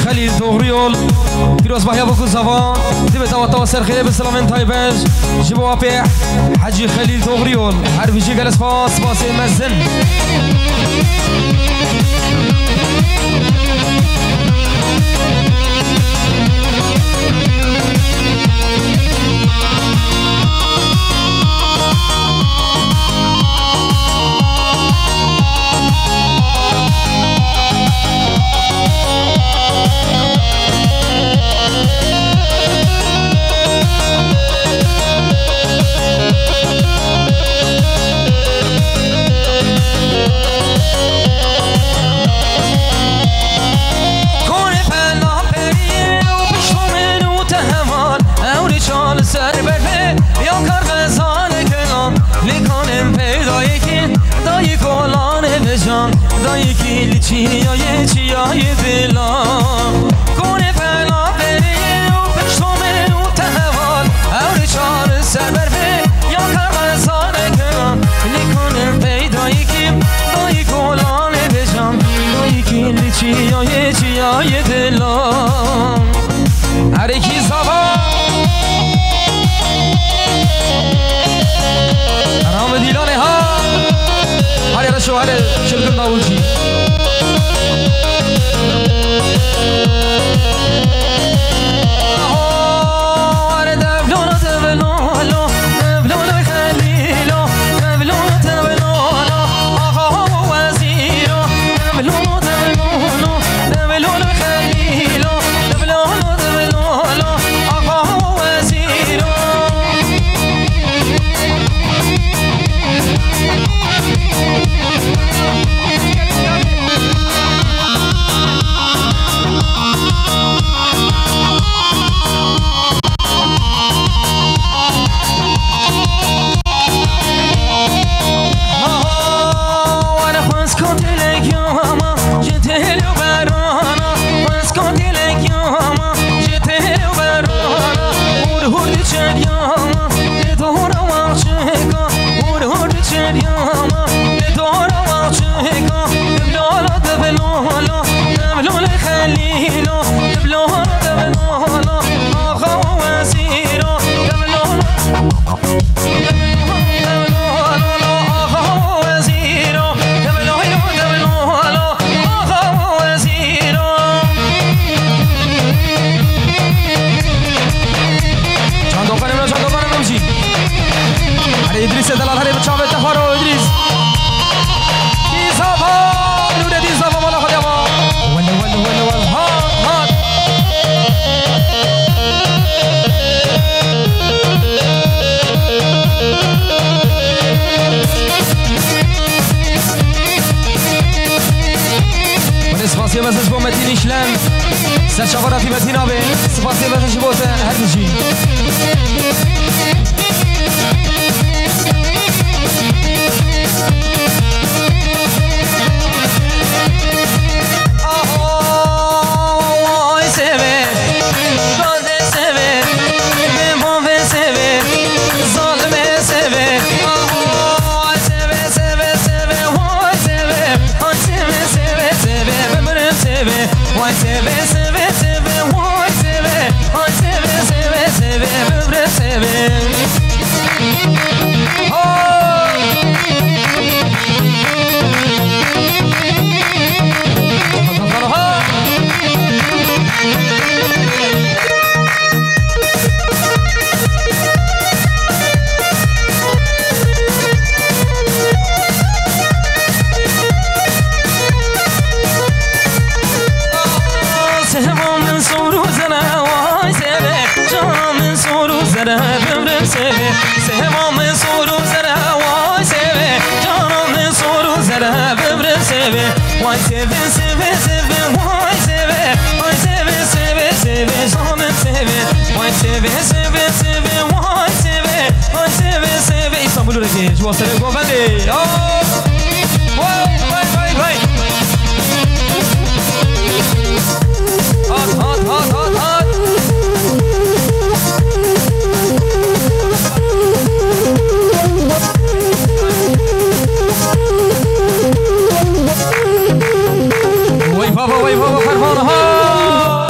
خليل توغريول فيروز بحيا بوكو زفان دبت وطا سرخيه بالسلامين تايبنج جيبوا بيح حجي خليل توغريول عارف يجي جلس فاس مزن دایی کی چیای چیای دلم کنه پلا بری و پشتم و تهوال اور چار سر بر یا کارزار کنم لیکن پیدایی کی دایی کلان بجام دایی کی چیای چیای دلم هر کی زبا رام دیلانه ها هر را شوهر شلگم ناولچی سرشافراتي مدينة بي سفاسي بس شبوته هرجي وای بابا فرمان ها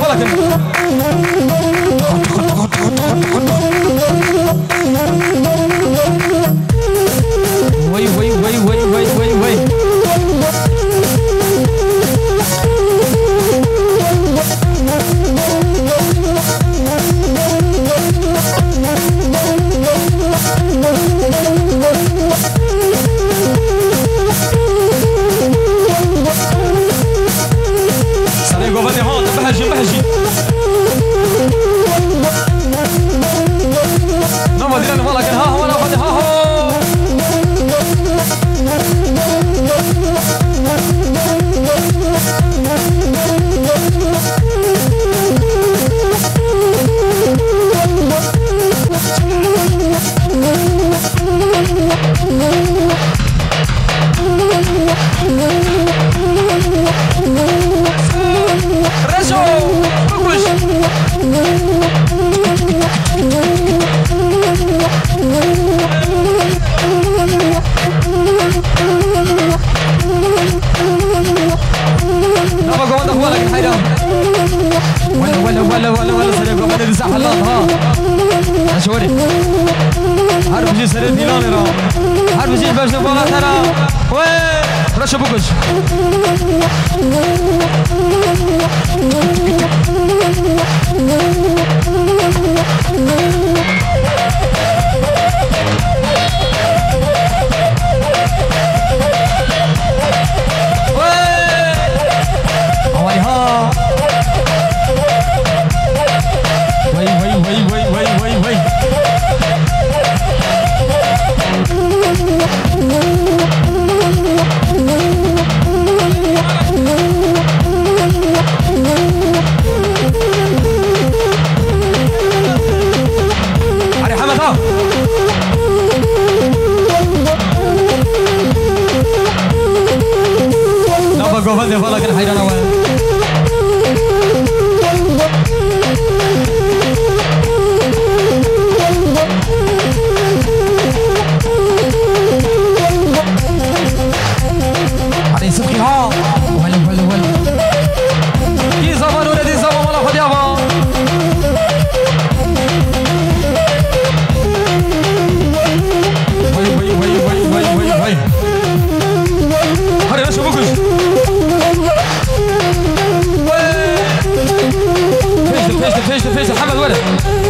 ولكن وي وي وي وي وي وي وي بهجي بهجي نما دينا والله كان ها هو انا غادي ها هو ولا سريع قبل اللي سحب الله ها شوري حرب جي سريع ديلان را حرب جي باش نبغى ترى وين رشا بوكش قوفل دي فلك الحيران وين علي صدقي ها ولا ولا ولا دي زمان ولا دي زمان ولا خد يابا وي وي وي وي وي وي وي هري نشوف بكش فيش محمد ولد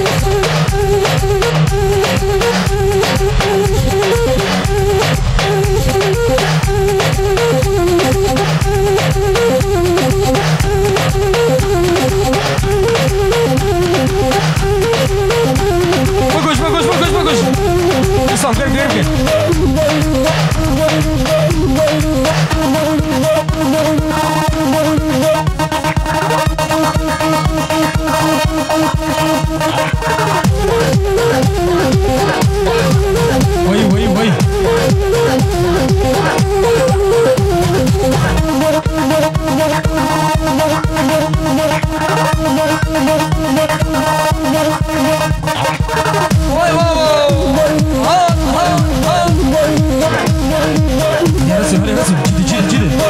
بقوش بقوش بقوش بقوش يصام قرب قرب وي وي وي وي يا رسم هري رسم جدي جدي جدي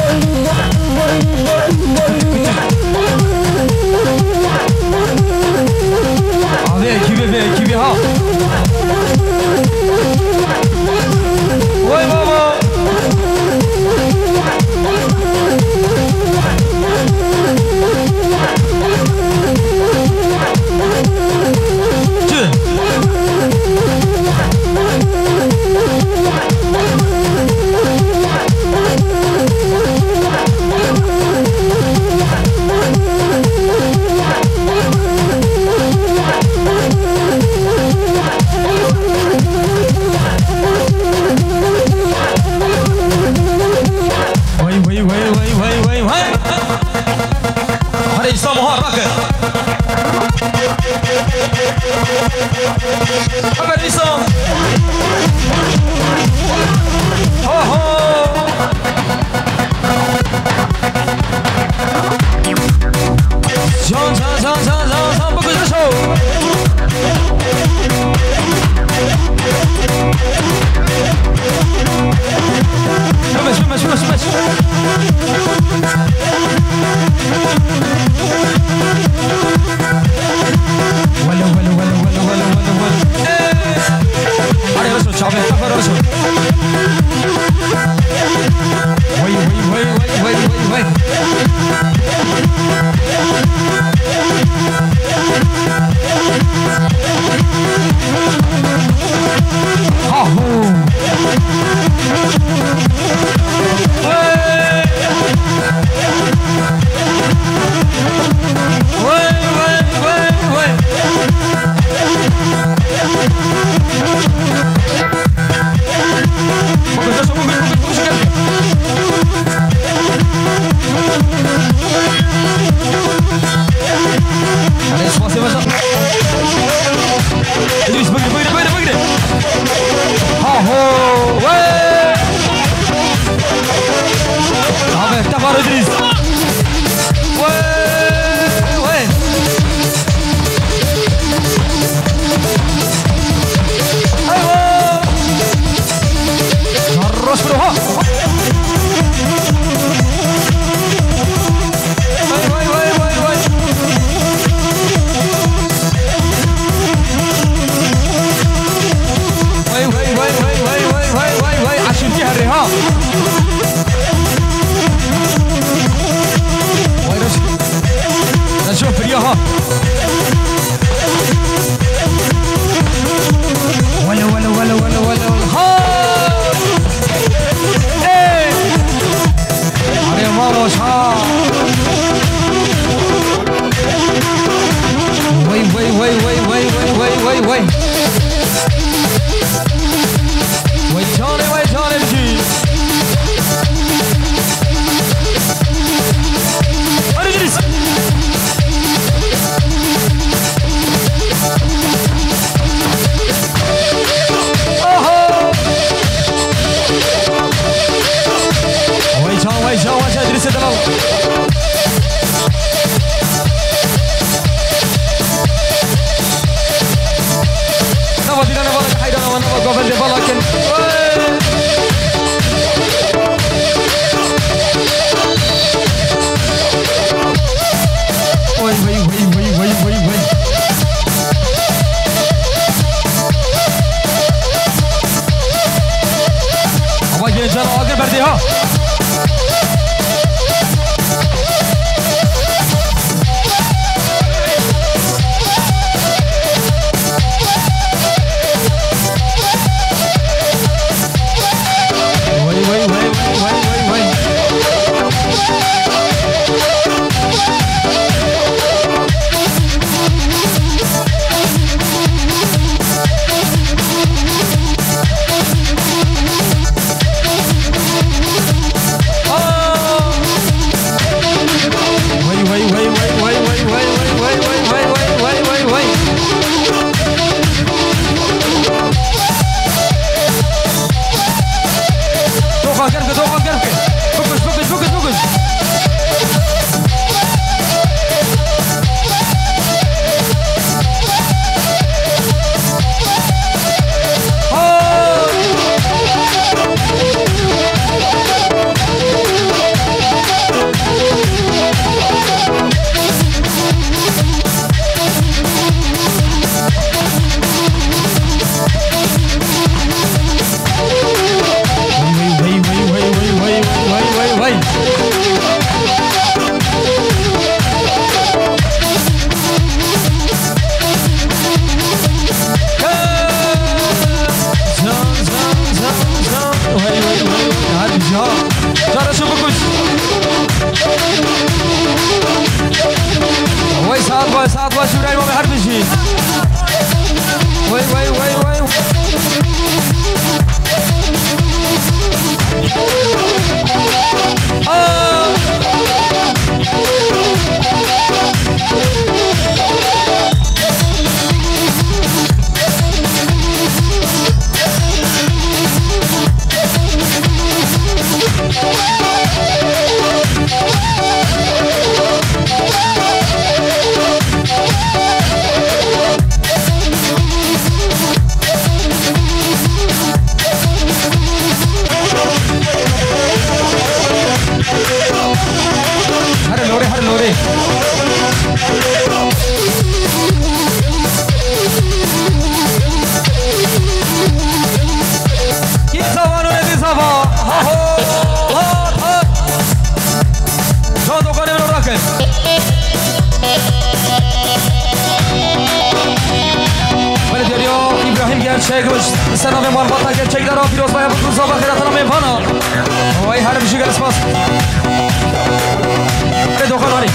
كيف ها وي بابا ولا ولا ولا ولا ولا ها ايه علي ماروش ها وي وي وي وي وي وي وي وي وي جاني بجي انا جلس ويجا ادريس دلو نبض لنا بالك حيدا ونبض قبل بالك وي وي وي وي وي وي وي ابا جنجان اگر بردي ها سلام مربوطه gerçek در پیروز باید روزا و خیراتنا میفانا وای هر میشه گرس باز به دکان واری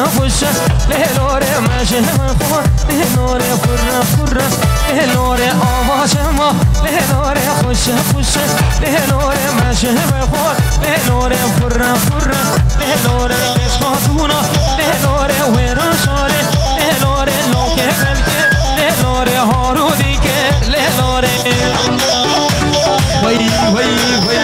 خوشه لهلوره مشه خور لهلوره فره فره لهلوره آواز ما لهلوره خوشه خوشه لهلوره مشه خور لهلوره فره فره لهلوره اسماتونا لهلوره ویرانشاره لهلوره لوکه بلکه لهلوره هارودی که لهلوره وی وی وی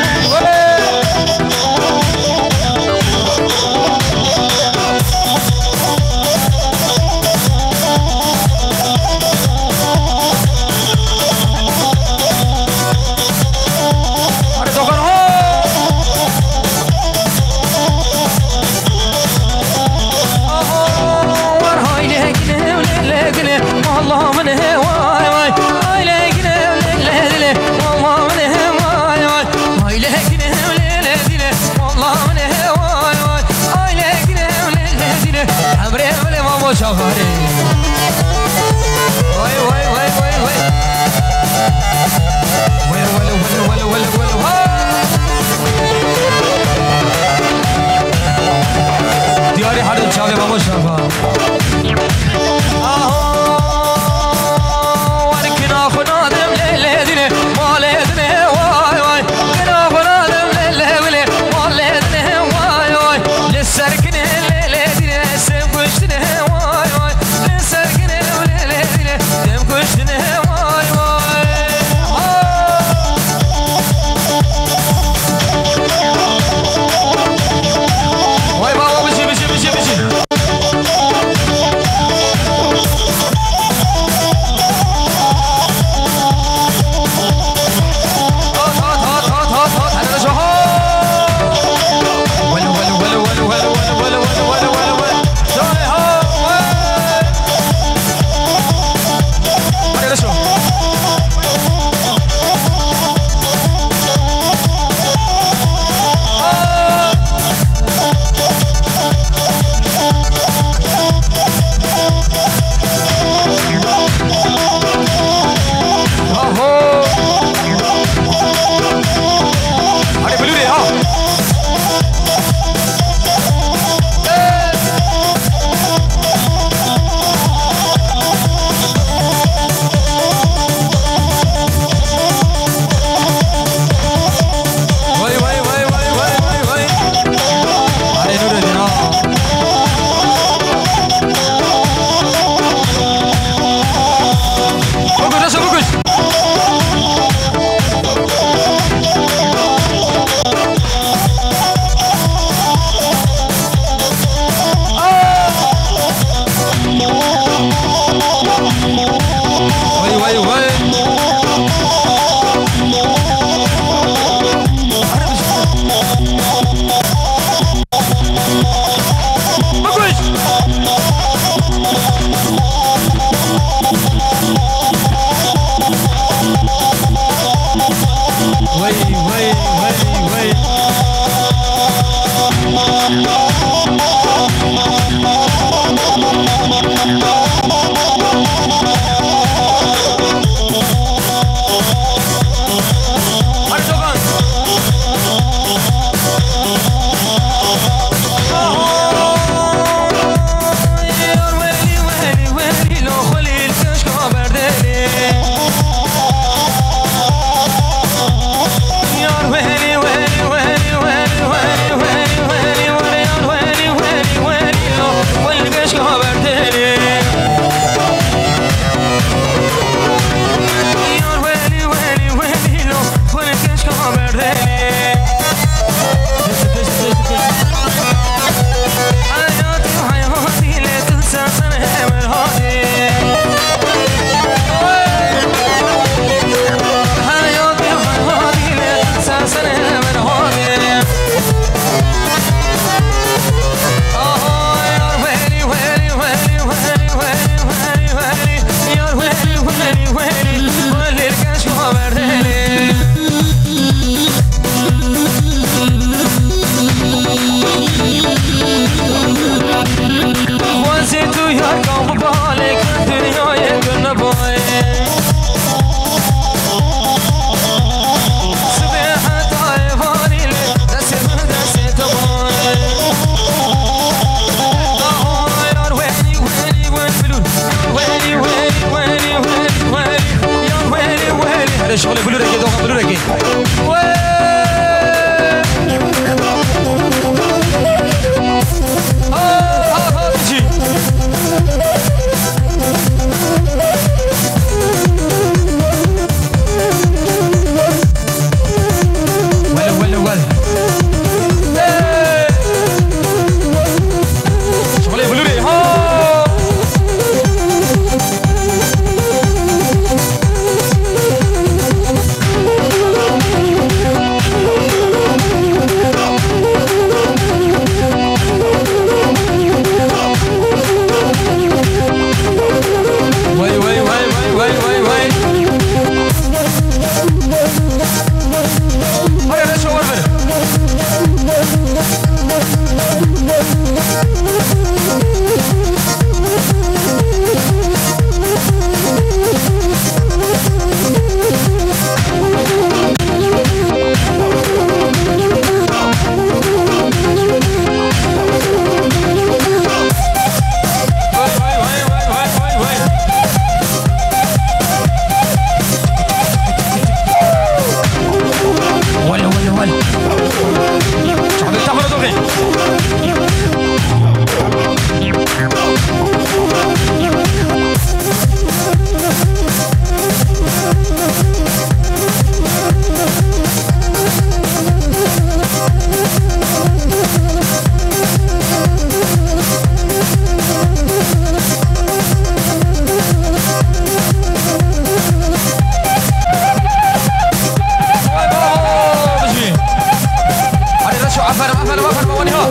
عفر عفر عفر عفر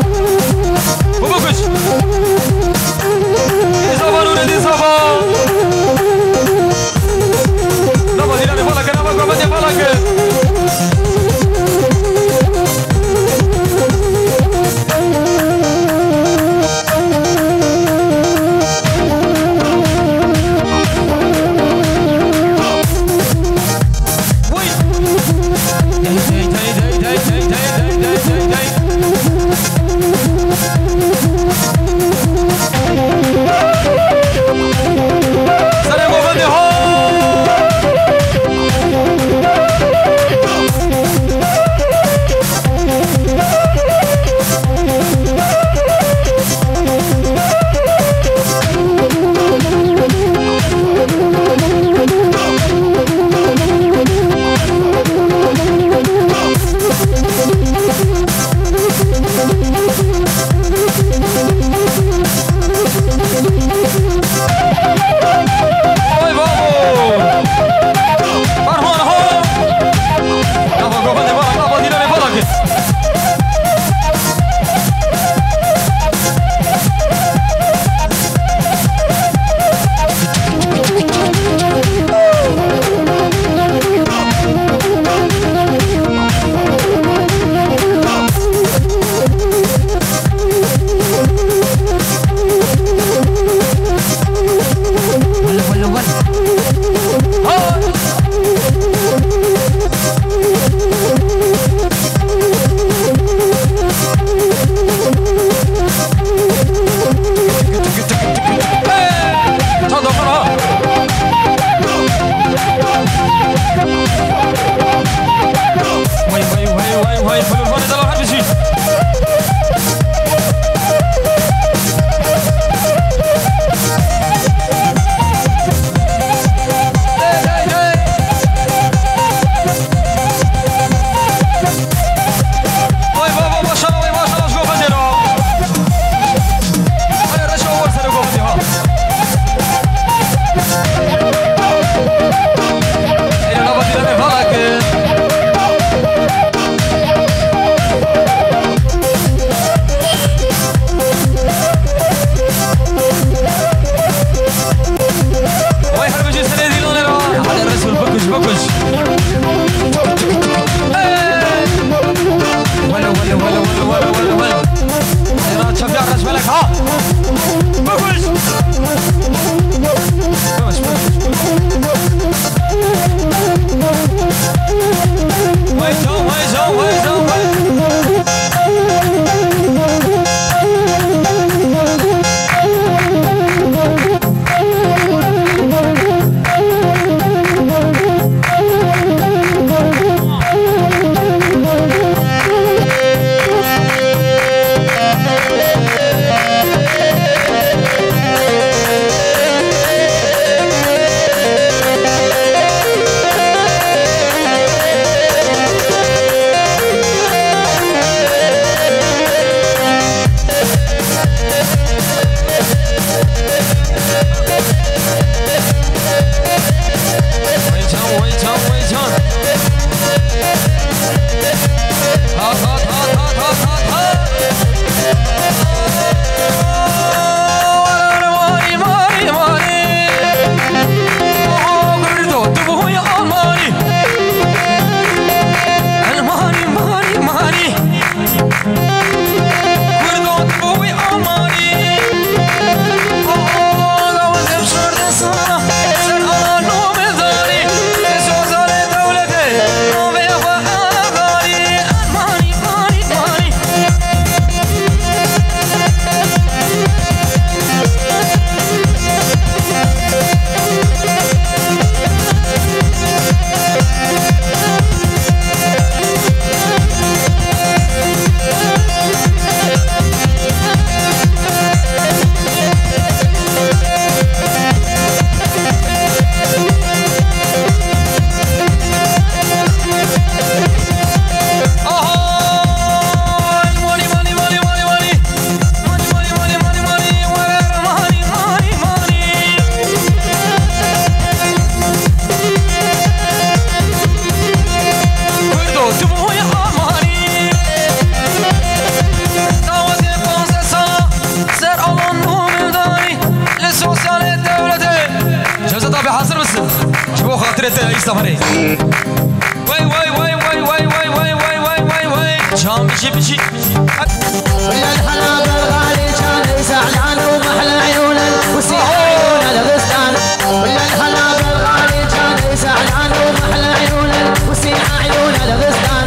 خاطرته يستمري وي وي وي وي وي وي وي وي وي وي وي جام بشي ولا الحلاب الغالي كان زعلان ومحلى عيونه وسيح عيونه الغزلان ولا الحلاب الغالي كان زعلان ومحلى عيونه وسيح عيونه الغزلان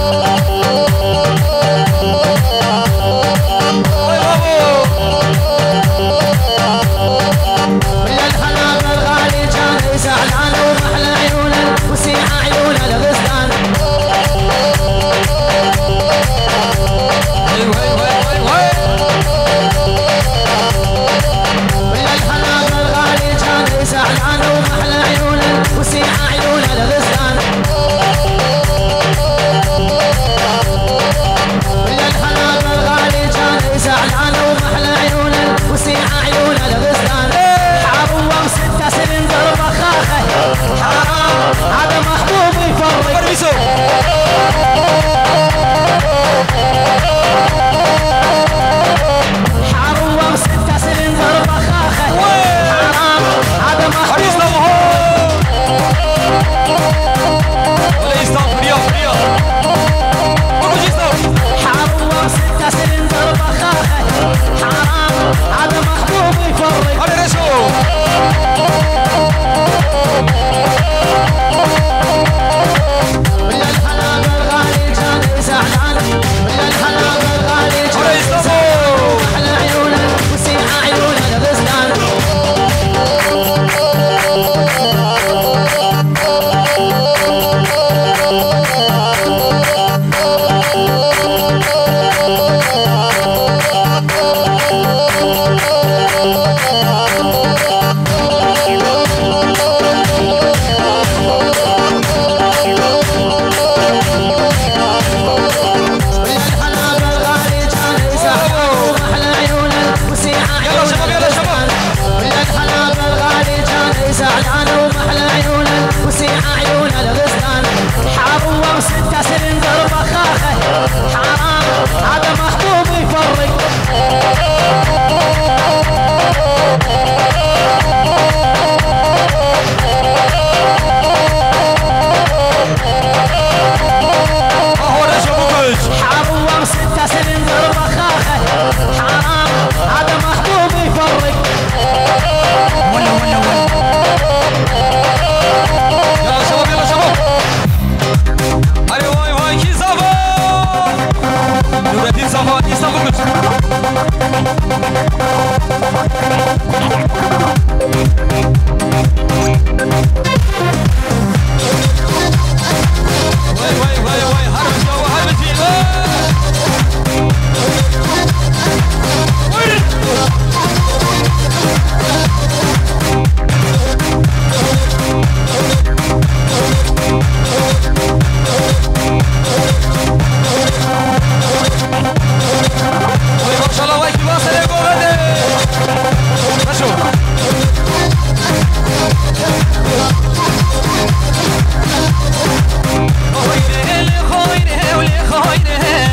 ولا الحلاب الغالي كان زعلان ومحلى عيونه وسيح عيونه الغزلان ولا الحلاب الغالي كان زعلان ومحلى عيونه وسيح عيونه الغزلان ولا الحلاب الغالي كان زعلان ومحلى عيونه وسيح عيونه الغزلان حاروا وستة سنين درب خاخه حرام هذا محبوب يفرق حاروا وستة سنين درب خاخه حرام هذا محبوب ولا يستوى فريا حاروا وستة سنين درب خاخه حرام هذا محبوب يفرق على رسول ولا الحلاب الغالي كان زعلان ولا الحلاب الغالي كان زعلان ومحلى عيونه وسيح عيونه الغزلان ولا الحلاب الغالي كان زعلان ومحلى عيونه وسيح عيونه الغزلان ولا الحلاب الغالي كان زعلان ومحلى عيونه وسيح عيونه الغزلان حاروا وستة سنين درب خاخه حرام هذا محبوب يفرق اهو رشبوكش حاروا ستة سنين درب خاخه حرام هذا محبوب يفرق ولا يلا شباب هاي واي كي صافا نورتين صافا يستمرش واي هربتي ما شاء الله وايد واصل يا جولد شوف خوينه ولي خوينه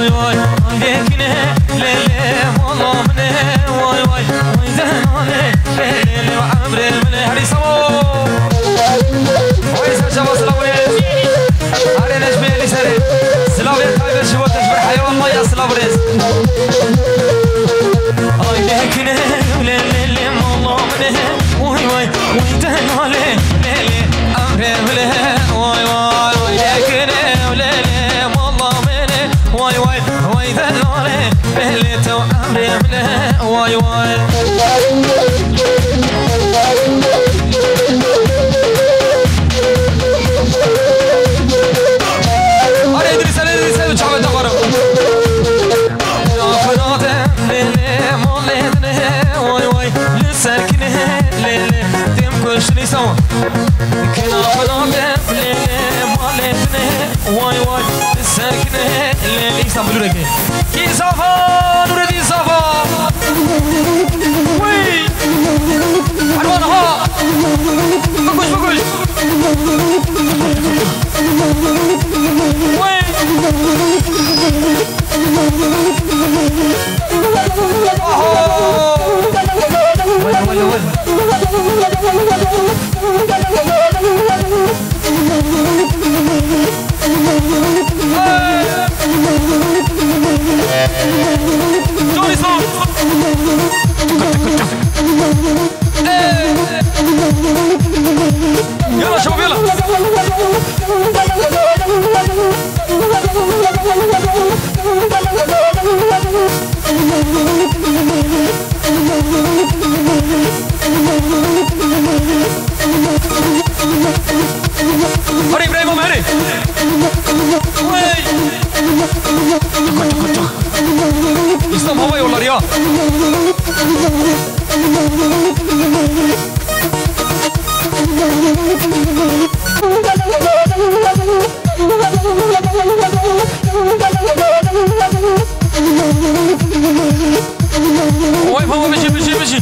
واي واي لكنه ليلي والله منه واي واي ويدهنه ليلي وعمر المنه هري سمو ويسر شبا سلاوريز هري نجمي اللي سري سلاوريز هاي برشبو تجبر حيوان ما يا سلاوريز هاي لكنه ليلي والله منه واي واي ويدهنه ليلي عمر المنه واي واي لكنه ليلي والله منه واي واي ويدهنه ليلي تو عمر منه واي واي كنا فضاء ليلي مالتنا واي واي ساكنه ليلي سامبلو ركي كي صافا نور الدين صافا وي حلوانها بقوش بقوش وي يلا شباب يلا هري ابراهيم هري وي اسلام هواي ولا رياض واقف هو مشي مشي مشي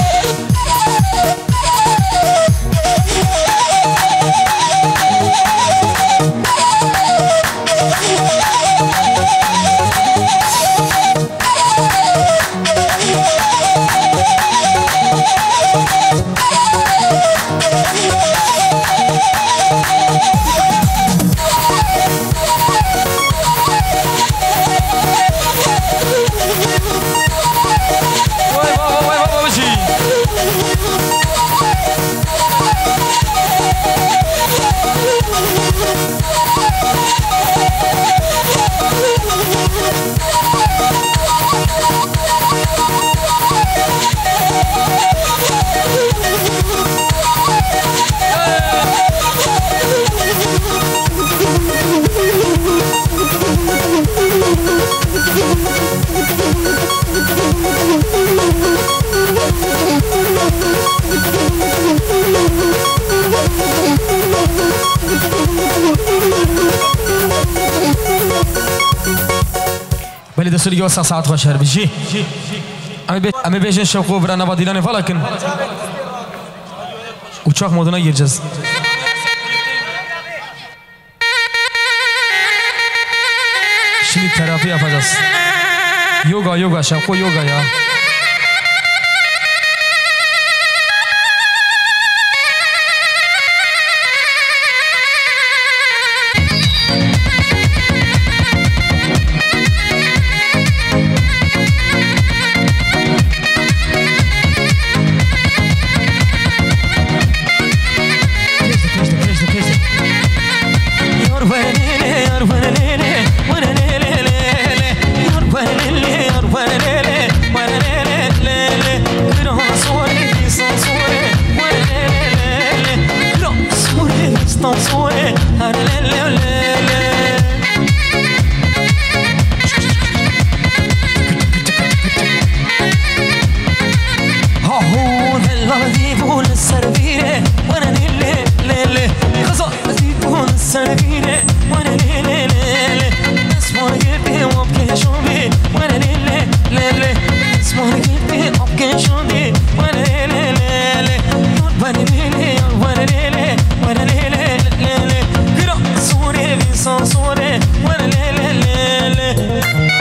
بلي دستوری که واسه ساعت خوش هر بچی امی بیشتر شوق برای نبادیدن فلکن uçak moduna gireceğiz. Şimdi terapi yapacağız. Yoga, şapko yoga ya. صوري وانا ليلة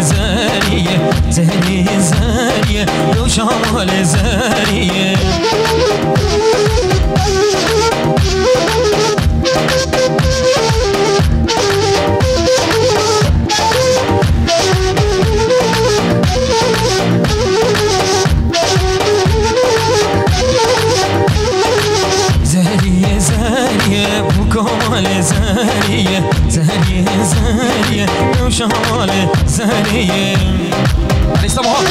زانية زانية زانية لو شمال زانية زانية زانية بكمال زانية زانية زانية لو شمال زانية علي سموها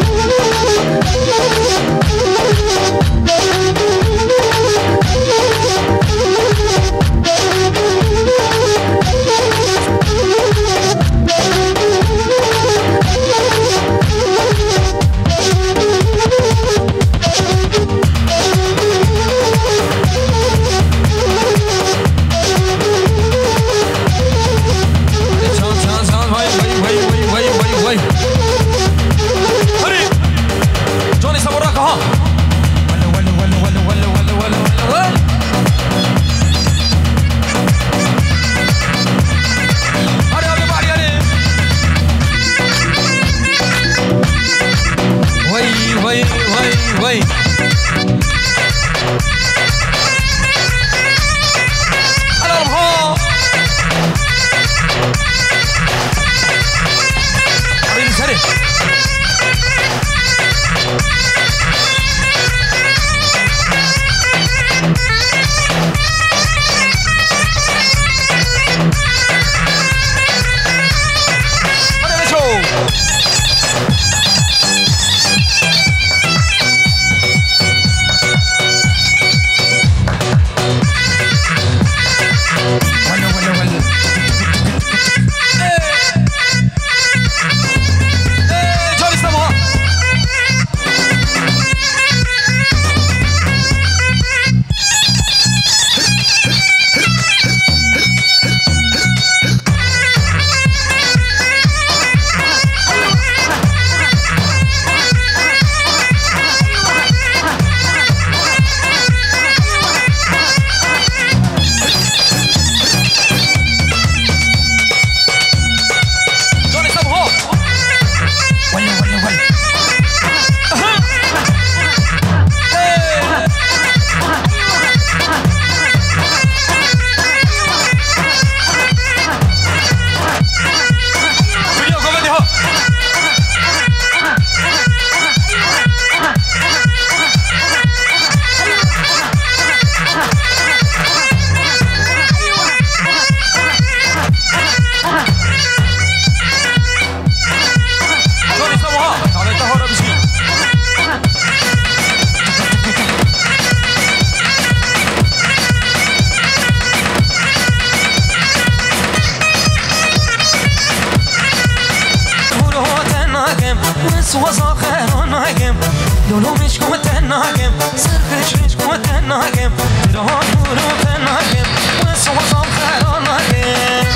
وصا خير ناقم لولو مش كنت ناقم سرخش مش كنت ناقم تروح ورو تناقم وصا خير ناقم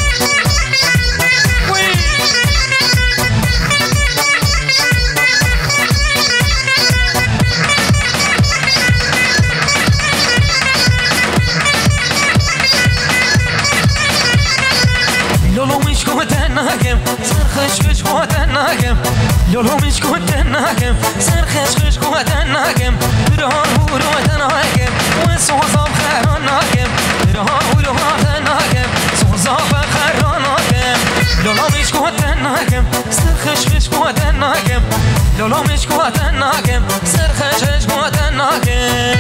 لولو مش كنت ناقم سرخش مش كنت ناقم لولو مش كنت ناقم سرخش كنت ناقم تروح ورو تناقم وصا خير ناقم تروح ورو تناقم وصا خير ناقم لولو مش كنت ناقم سرخش كنت ناقم لولو مش كنت ناقم سرخش كنت ناقم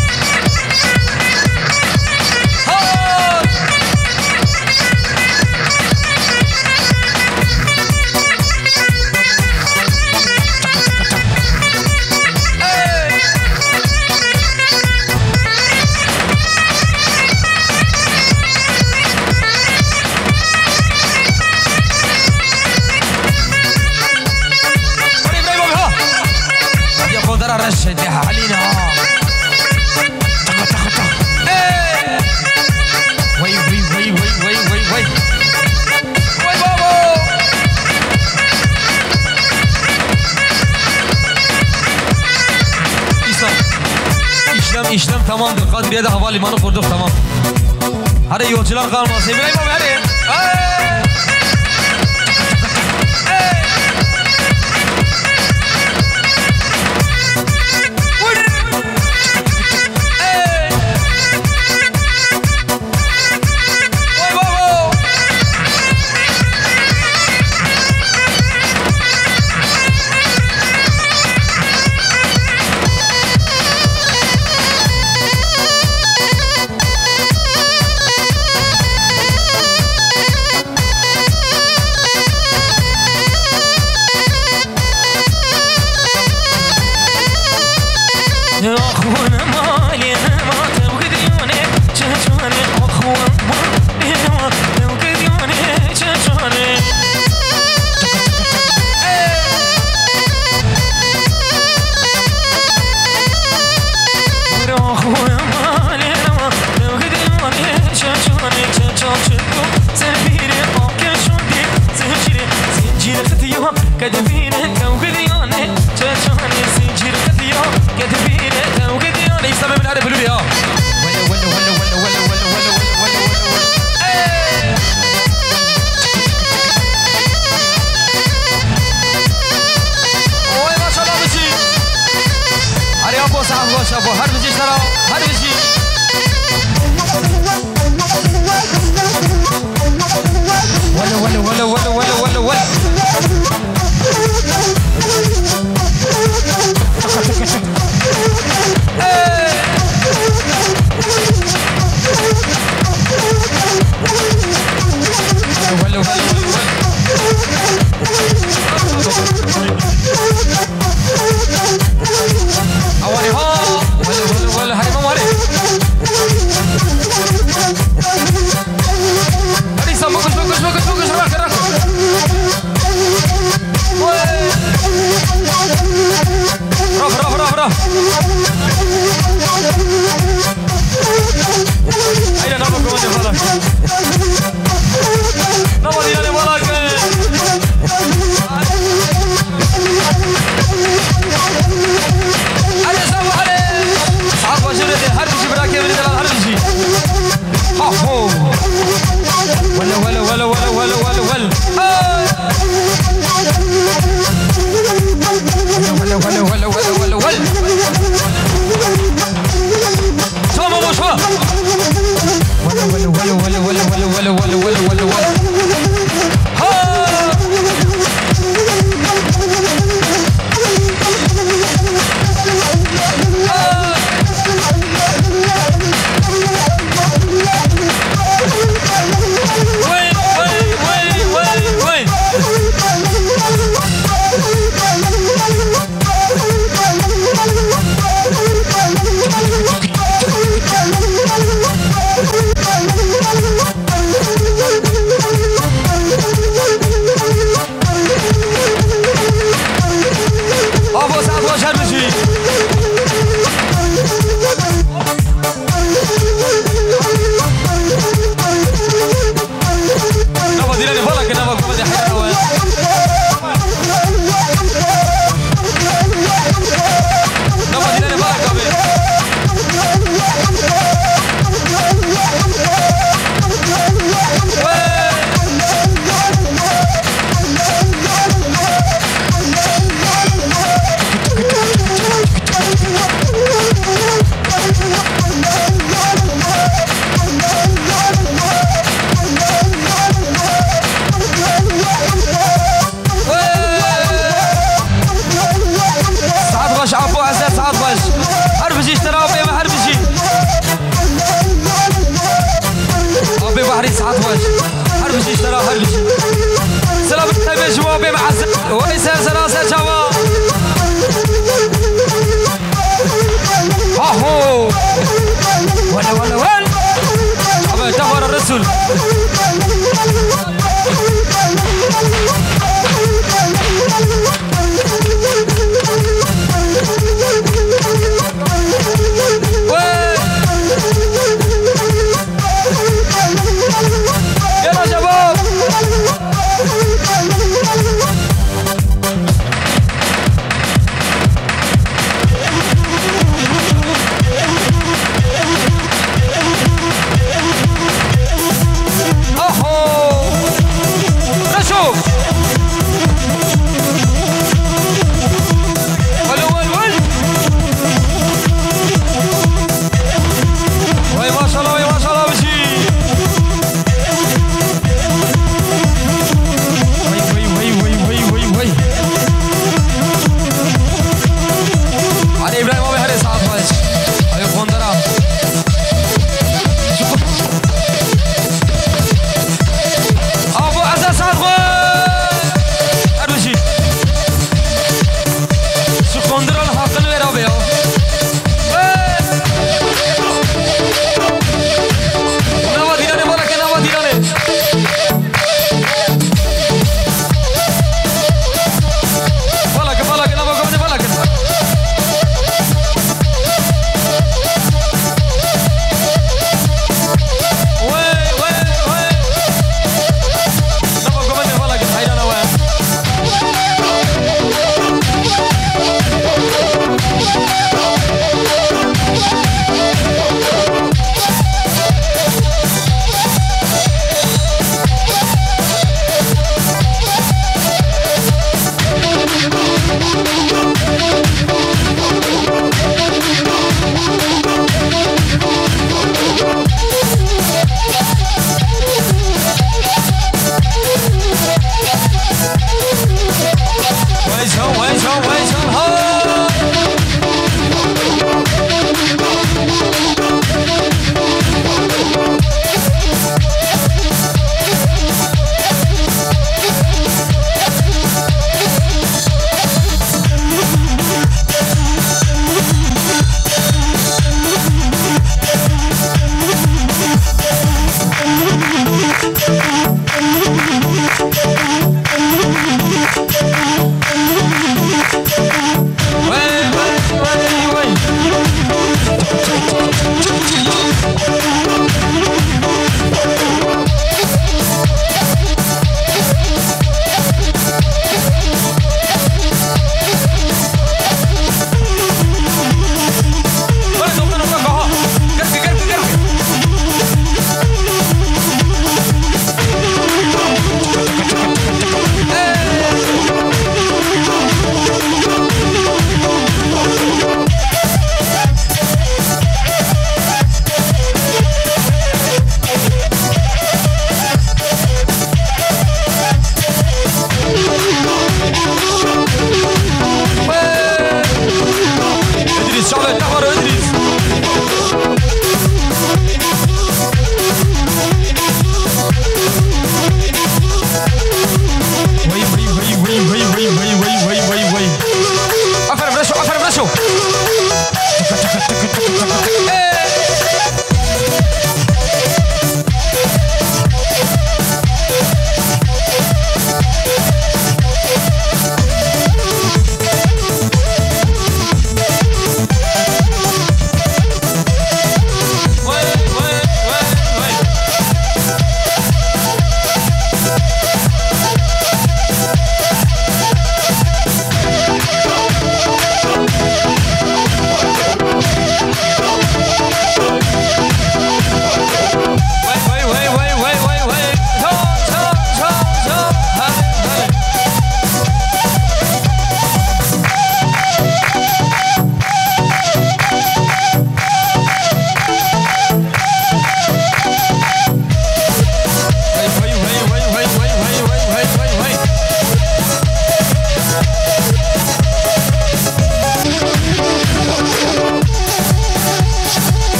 رشد يا علينا وي وي وي وي وي وي وي وي بابا işlem tamamdır. Kadriye de havalimanı kurduk, tamam. Hadi yolcular kalmasın. İbrahim abi hadi. كثيا كدبينه توقديانه تشاني سيجير كثيا كدبينه توقديانه يسمى من هذا بلوليا ولا ما شاء الله بشي علي ابو صاحب غوش ابو هر بشي ترى هر بشي ولا